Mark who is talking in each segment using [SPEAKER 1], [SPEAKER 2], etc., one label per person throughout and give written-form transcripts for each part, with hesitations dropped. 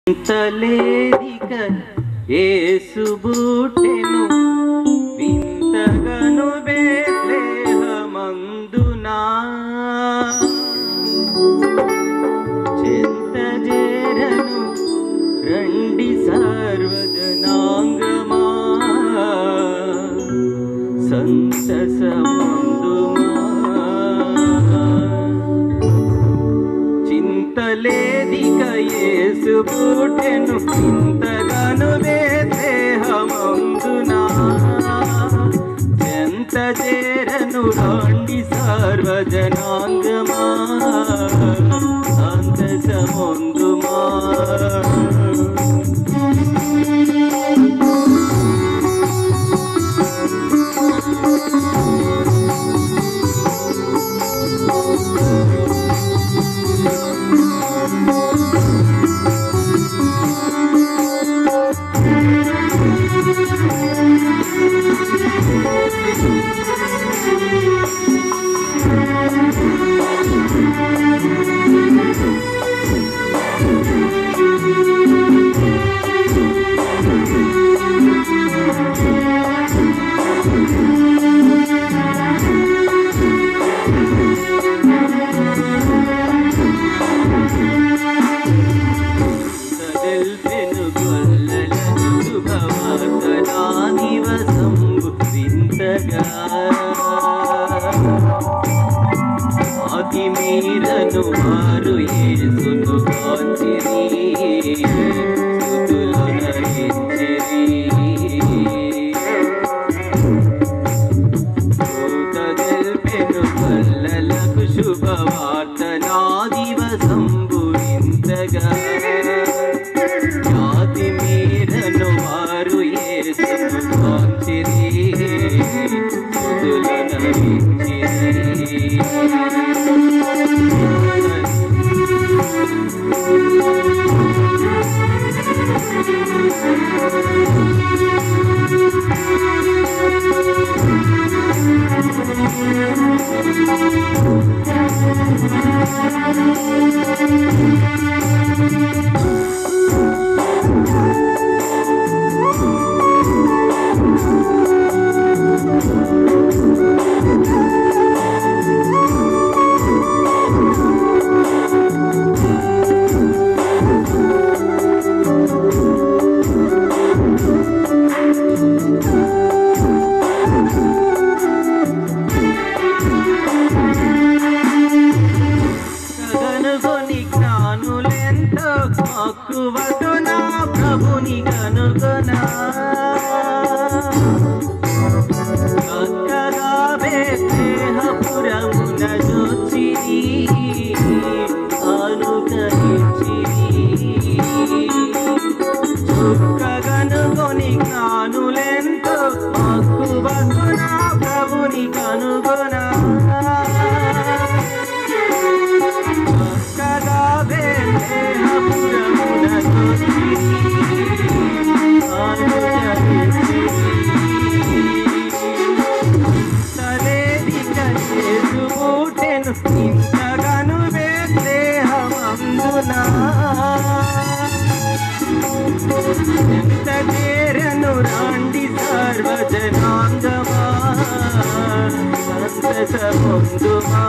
[SPEAKER 1] వింతలేదిక యేసు పుట్టెను వింతగను బేత్లెహేమందునా చెంతజేరను రండి సర్వజనాంగమా సంతసమందుమా చింతలేదిక యేసు పుట్టెను వింతగను బేత్లెహేమందునా చెంతజేరను రండి సర్వజనాంగమా సంతసమందుమా మీరను వారు యేసును కాంచిరి స్తుతులు నరించిరి దూతదెల్పెను పల్లలకు శుభవార్త నా దివసంబు వింతగా జాతి మీరను వారు యేసును కాంచిరి స్తుతులు నరించిరి మక్కువతో నా ప్రభుని కనుగొనా చక్కగా బేత్లెహేమున జొచ్చిరి అనుకరించిరి చుక్కగనుగొని జ్ఞానులెంతో మక్కువతో నా ప్రభుని కనుగొనా చక్కగా బేత్లెహేమున ఇంతగను బేత్లెహేమందునా ఎంతచేరను రాండి సర్వజనాంగమా సంతసమందుమా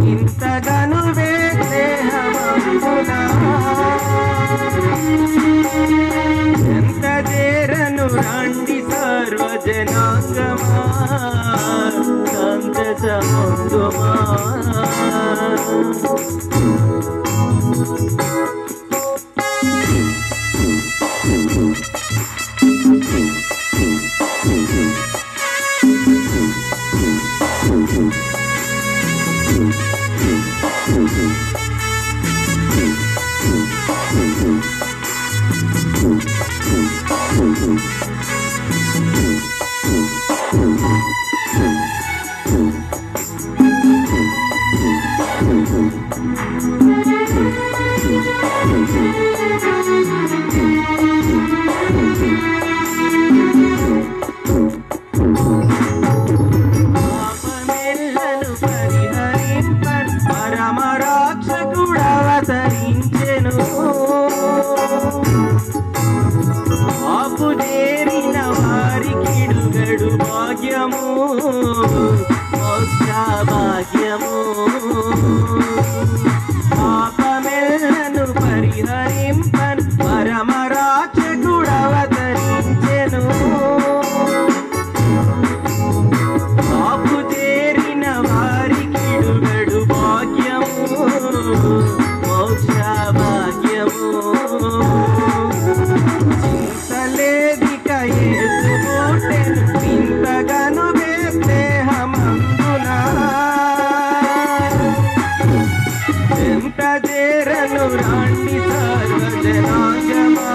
[SPEAKER 1] ఇంతగను దేహమందునా ఎంత చేరను రాండి సర్వజనాంగమా సంతసముందుమా పాపమెల్లను పరిహరింపన్ పరమరాక్షకుడవతరించెను ఆపు చేరిన వారికిడుగడు భాగ్యము మోక్ష భాగ్యము పాపమెల్లను పరిహరింపన్ పరమరాక్షకుడవతరించెను ఆపు చేరిన వారికిడుగడు భాగ్యము మోక్ష భాగ్యము చింతలేదిక యేసు పుట్టెను ఇంతగను బేత్లెహేమందునా ఎంత చేరను రాండి సర్వజనాంగమా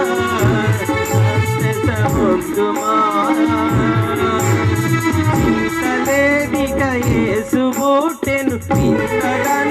[SPEAKER 1] సంతసముందుమా చింతలేదిక యేసు పుట్టెను ఇంతగను